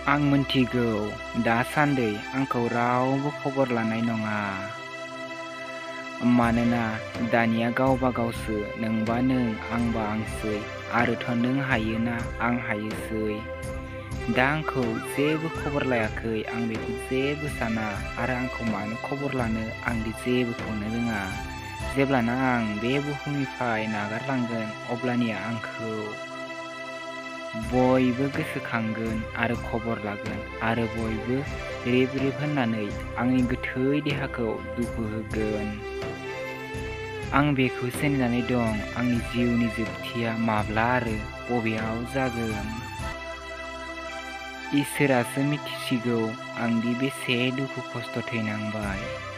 आं मिन्थिगौ दासान्दि आंखौ रावबो खबर लानाय नङा, मानोना दानिया गावबा गावसो, नोंबा नों आंबा आंसै, आरोथ' नों हायोना आं हायोसै। दा आंखौ जेबो खबर लायाखै आं बेखौ जेबो साना, आरो आंखौ मानो खबर लानो आंदि जेबोखौनो रोङा। जेब्लाना आं बे बुहुमनिफ्राय नागारलांगोन अब्लानिया आंखौ बयबो गोसोखांगोन आरो खबर लागोन, आरो बयबो रिब रिब होननानै आंनि गोथै देहाखौ दुखु होगोन। आं बेखौसो नेनानै दं आंनि जिउनि जोबथिया माब्ला आरो बबेयाव जागोन। इसोरासो मिथिसिगौ आंदि बेसे दुखु खस्थ' थैनांबाय।